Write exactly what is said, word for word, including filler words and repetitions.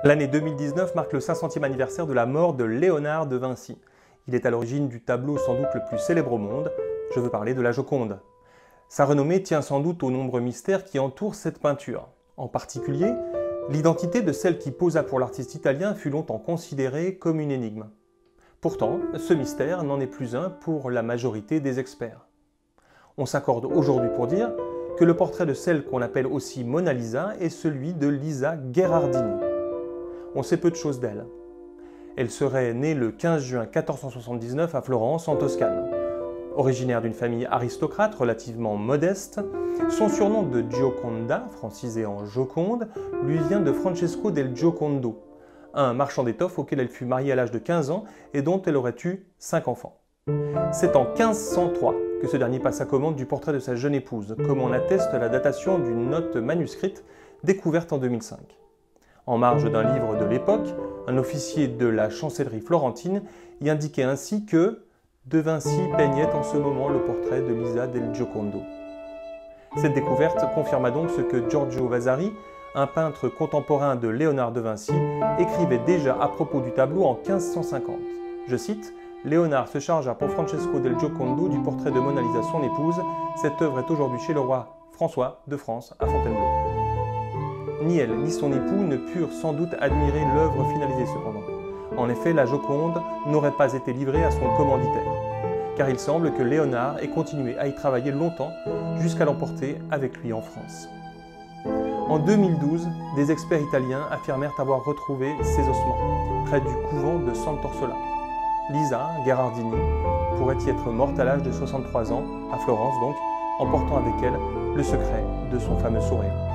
L'année deux mille dix-neuf marque le cinq centième anniversaire de la mort de Léonard de Vinci. Il est à l'origine du tableau sans doute le plus célèbre au monde, je veux parler de la Joconde. Sa renommée tient sans doute aux nombreux mystères qui entourent cette peinture. En particulier, l'identité de celle qui posa pour l'artiste italien fut longtemps considérée comme une énigme. Pourtant, ce mystère n'en est plus un pour la majorité des experts. On s'accorde aujourd'hui pour dire que le portrait de celle qu'on appelle aussi Mona Lisa est celui de Lisa Gherardini. On sait peu de choses d'elle. Elle serait née le quinze juin mille quatre cent soixante-dix-neuf à Florence, en Toscane. Originaire d'une famille aristocrate relativement modeste, son surnom de Gioconda, francisé en Joconde, lui vient de Francesco del Giocondo, un marchand d'étoffes auquel elle fut mariée à l'âge de quinze ans et dont elle aurait eu cinq enfants. C'est en quinze cent trois que ce dernier passa commande du portrait de sa jeune épouse, comme en atteste la datation d'une note manuscrite découverte en deux mille cinq. En marge d'un livre de l'époque, un officier de la chancellerie florentine y indiquait ainsi que De Vinci peignait en ce moment le portrait de Lisa del Giocondo. Cette découverte confirma donc ce que Giorgio Vasari, un peintre contemporain de Léonard de Vinci, écrivait déjà à propos du tableau en quinze cent cinquante. Je cite « Léonard se chargea pour Francesco del Giocondo du portrait de Mona Lisa, son épouse. Cette œuvre est aujourd'hui chez le roi François de France à Fontainebleau. » Ni elle ni son époux ne purent sans doute admirer l'œuvre finalisée cependant. En effet, la Joconde n'aurait pas été livrée à son commanditaire, car il semble que Léonard ait continué à y travailler longtemps jusqu'à l'emporter avec lui en France. En deux mille douze, des experts italiens affirmèrent avoir retrouvé ses ossements près du couvent de Sant'Orsola. Lisa Gherardini pourrait y être morte à l'âge de soixante-trois ans, à Florence donc, emportant avec elle le secret de son fameux sourire.